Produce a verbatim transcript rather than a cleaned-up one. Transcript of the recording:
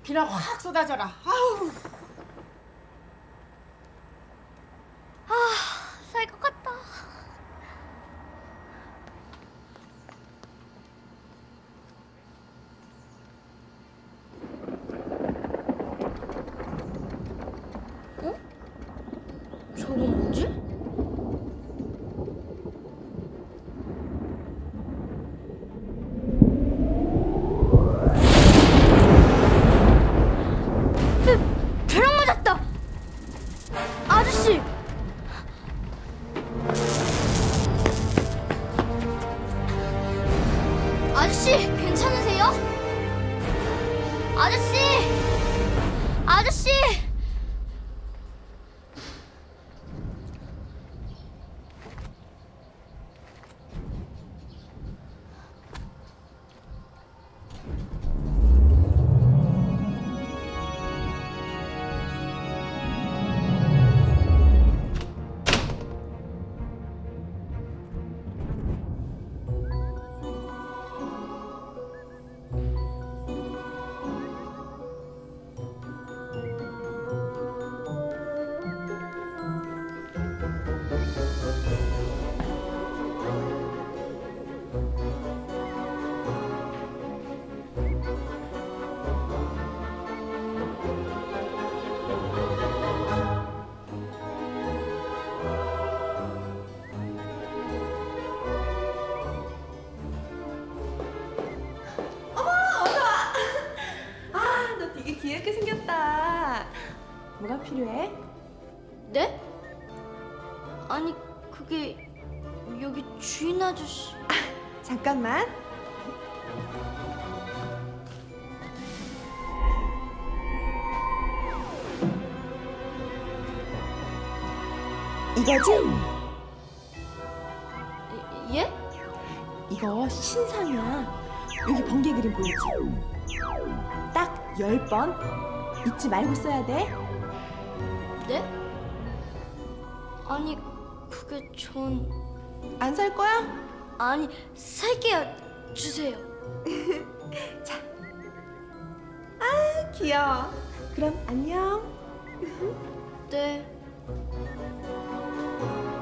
비나 확 쏟아져라. 아우. 아, 살 것 같다. 어? 저건 뭐지? 벼락 맞았다! 아저씨! 아저씨, 괜찮으세요? 아저씨! 아저씨! 귀엽게 생겼다. 뭐가 필요해? 네? 아니, 그게 여기 주인 아저씨... 아, 잠깐만. 이거지? 예? 이거 신상이야. 여기 번개 그림 보이지? 딱 열 번 잊지 말고 써야 돼. 네? 아니, 그게 전... 안 살 거야? 아니, 살게요. 주세요. 자. 아, 귀여워. 그럼 안녕. 네.